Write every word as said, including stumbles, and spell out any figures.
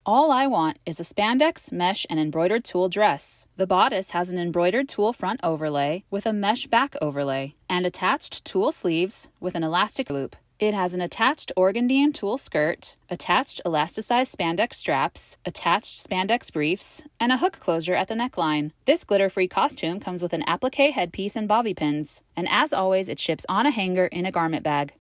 All I want is a spandex, mesh, and embroidered tulle dress. The bodice has an embroidered tulle front overlay with a mesh back overlay and attached tulle sleeves with an elastic loop. It has an attached organdy and tulle skirt, attached elasticized spandex straps, attached spandex briefs, and a hook closure at the neckline. This glitter-free costume comes with an applique headpiece and bobby pins, and as always, it ships on a hanger in a garment bag.